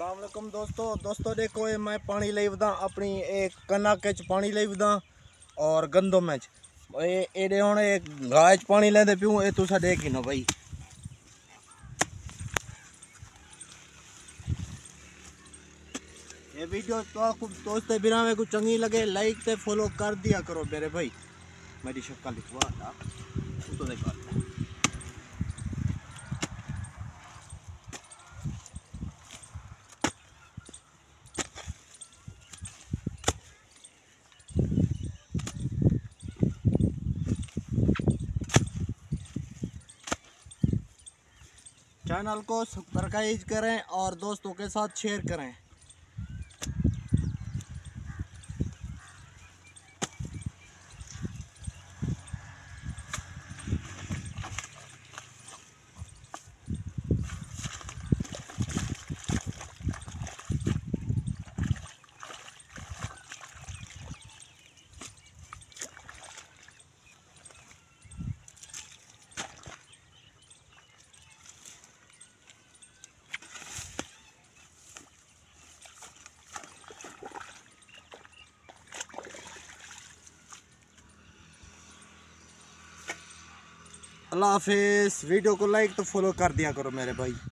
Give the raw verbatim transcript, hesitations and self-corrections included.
अस्सलाम वालेकुम दोस्तों दोस्तों देखो ये मैं पानी ले वदा अपनी एक कनक च पानी ले वदा और गंदम च ये हूँ एक गाय च पानी लेंदे पियूं ये तुसा देख नो भाई। ये वीडियो तो दोस्तों बिना में कुछ चंगी लगे लाइक ते फॉलो कर दिया करो मेरे भाई। मेरी शक्ल लिखवा तो देखो चैनल को सब्सक्राइब करें और दोस्तों के साथ शेयर करें। अल्लाह हाफिज़। वीडियो को लाइक तो फॉलो कर दिया करो मेरे भाई।